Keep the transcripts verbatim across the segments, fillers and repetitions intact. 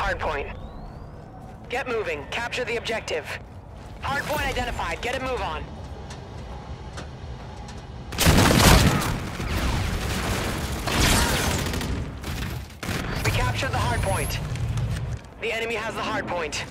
hardpoint. Get moving. Capture the objective. Hardpoint identified. Get a move on. We captured the hardpoint. The enemy has the hardpoint.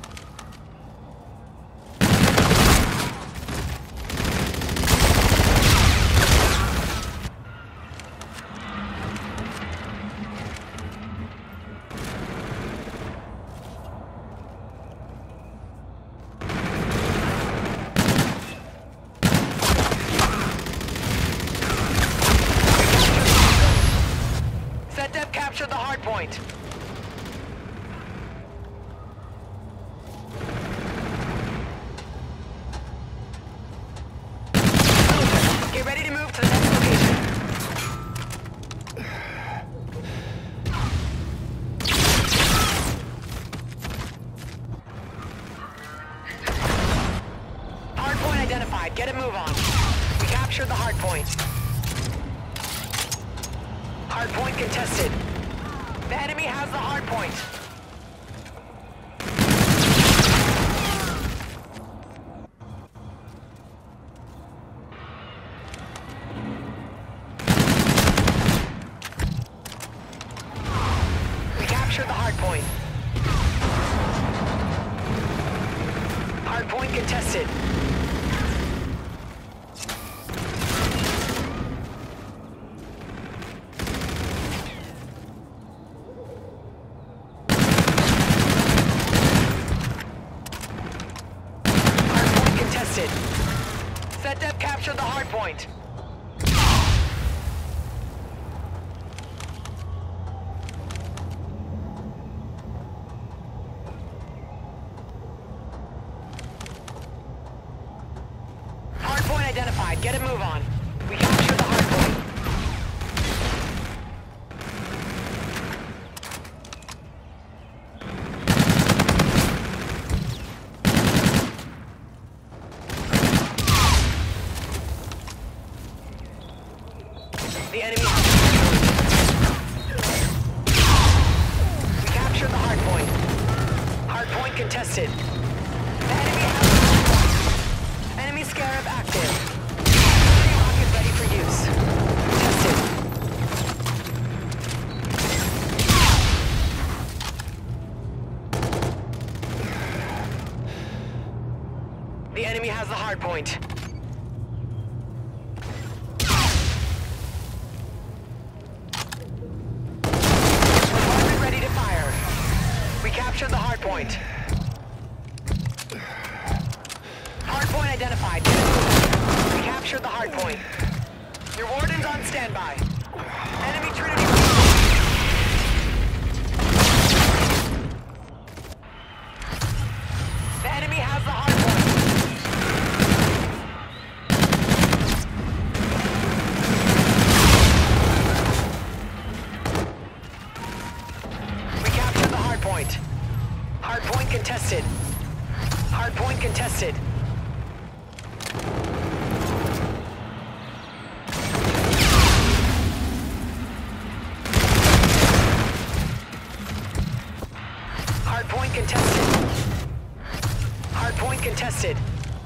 SetDev captured the hardpoint. Get ready to move to the next location. Hardpoint identified. Get a move on. We captured the hardpoint. Hardpoint contested. The enemy has the hardpoint. We captured the hardpoint. Hardpoint contested. SetDev captured the hardpoint. Hardpoint identified. Get a move on. We captured the hardpoint. The enemy has the hardpoint. We captured the hardpoint. Hardpoint contested. The enemy has the hardpoint. Enemy Scarab active. Rocket ready for use. Tested. The enemy has the hardpoint. Capture the hardpoint. Hardpoint identified. We captured the hardpoint. Your warden's on standby. Enemy Trinity. The enemy has the hardpoint. We captured the hardpoint. Hardpoint contested. Hardpoint contested. Hardpoint contested. Hardpoint contested.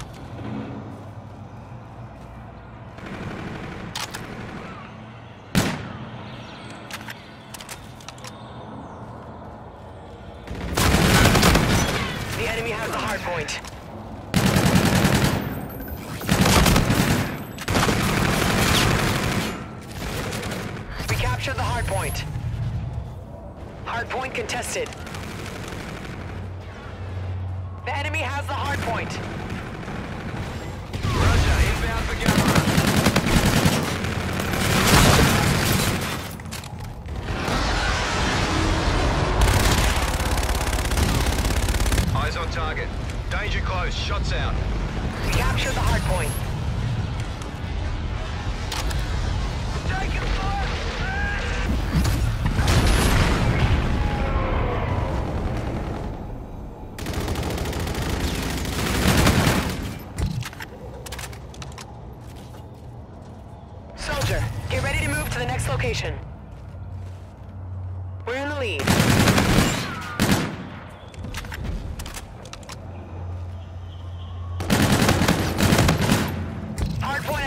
The enemy has the hardpoint. We captured the hardpoint. Hardpoint contested. The enemy has the hardpoint. Roger, inbound for Gamma. Eyes on target. Danger close. Shots out. We captured the hardpoint. Taking fire! Soldier, get ready to move to the next location. We're in the lead.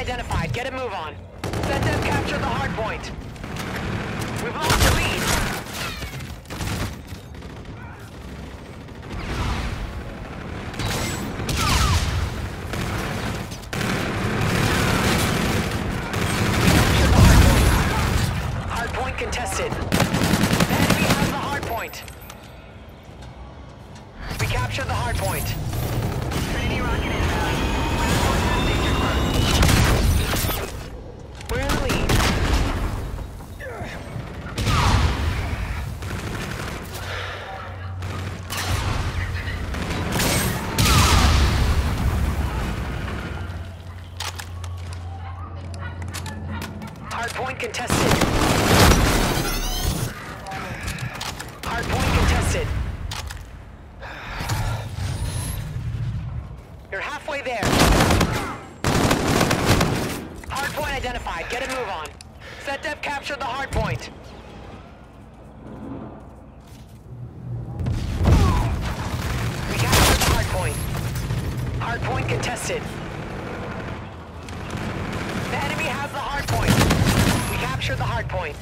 identified. Get a move on. Set them capture the hard point. We've lost the lead. Contested. The enemy has the hard point. We captured the hard point. Trinity rocket inbound. We're in the lead. Hard point contested. Hard point contested. You're halfway there. Hard point identified. Get a move on. Set Dev captured the hard point. We captured the hard point. Hard point contested. The enemy has the hard point. We captured the hard point.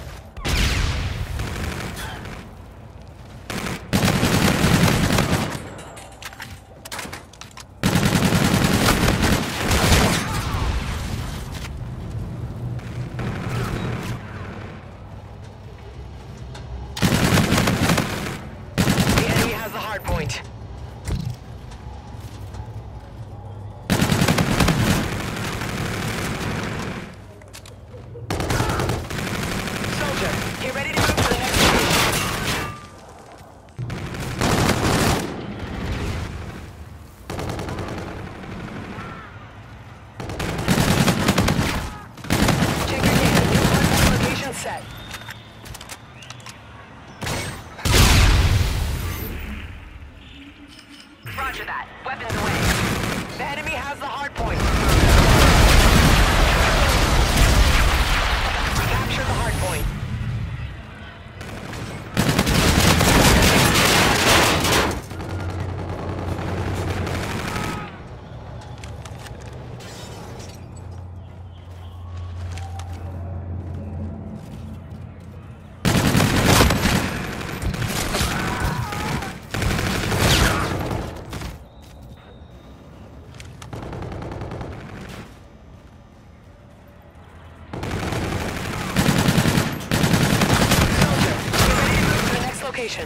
Point. Soldier, get ready to move to the next location. Check your data. New hardpoint location set. Roger that. Weapons away. The enemy has the hard point. We captured the hard point. Location.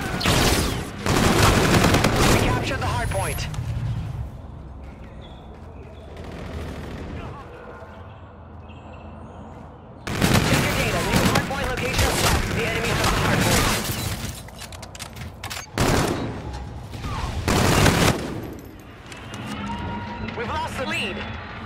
We captured the hard point. Check your data. New hard point location set. The enemy has the hard point. We've lost the lead.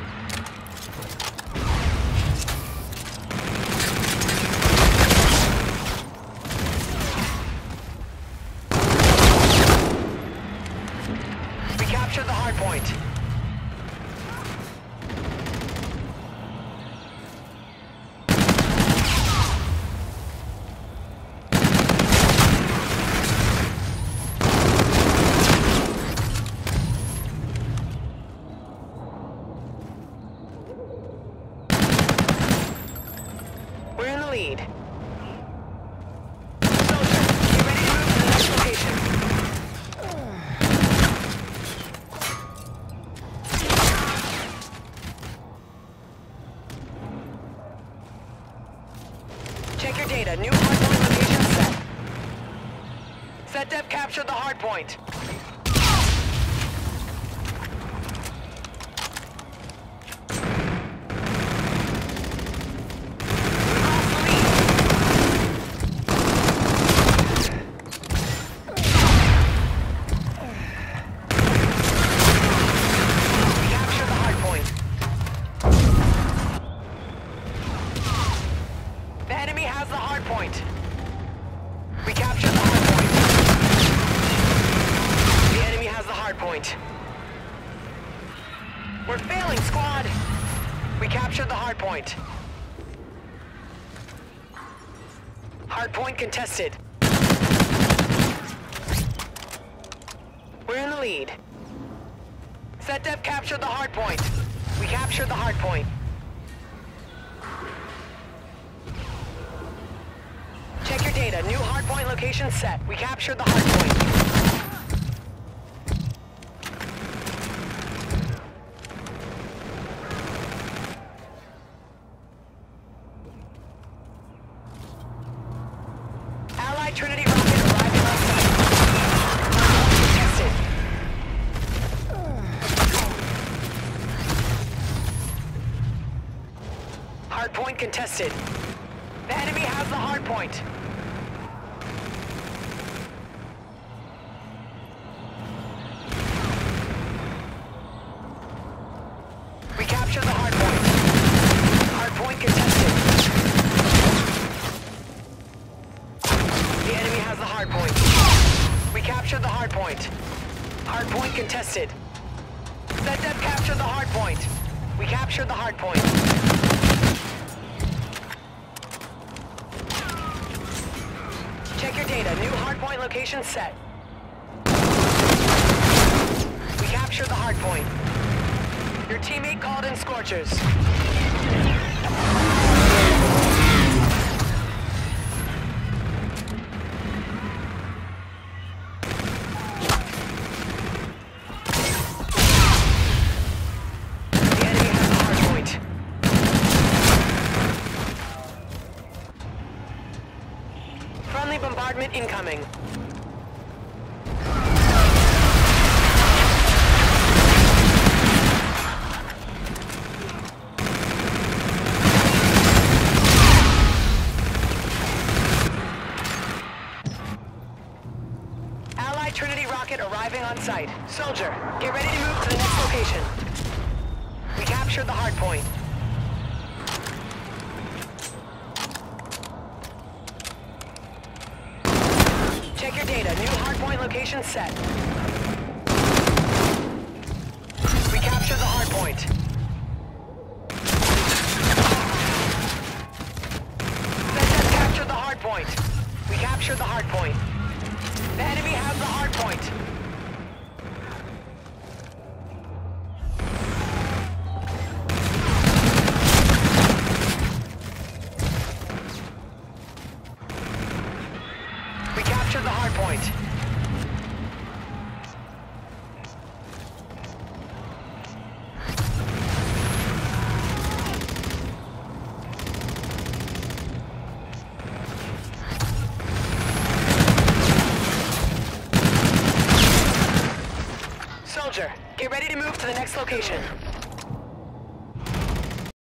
Capture the hard point. We're in the lead. Soldier, get ready to move to the next location. Check your data. New hardpoint location set. Set Dev captured the hardpoint. Point. We captured the hard point. The enemy has the hard point. We're failing, squad. We captured the hard point. Hard point contested. We're in the lead. Set Dev captured the hard point. We captured the hard point. data. New hardpoint location set. We captured the hardpoint. Allied Trinity rocket arriving on site. Tested. Hardpoint contested. The enemy has the hardpoint. We captured the hardpoint. Hardpoint contested. The enemy has the hardpoint. We captured the hardpoint. Hardpoint contested. ZedDev captured the hardpoint. We captured the hardpoint. Check your data. New hardpoint location set. We captured the hardpoint. Your teammate called in Scorchers. The enemy has the hardpoint. Friendly bombardment incoming. Allied Trinity rocket arriving on site. Soldier, get ready to move to the next location. We captured the hardpoint. Check your data. New hardpoint location set. We captured the hardpoint. ZedDev captured the hardpoint. We captured the hardpoint. The enemy has the hardpoint. We captured the hardpoint. Soldier, get ready to move to the next location.